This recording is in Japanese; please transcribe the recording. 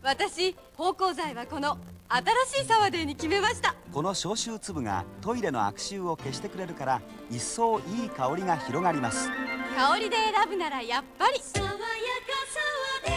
私、芳香剤はこの新しいサワデーに決めました。 この消臭粒がトイレの悪臭を消してくれるから、一層いい香りが広がります。 香りで選ぶならやっぱり爽やかサワデー。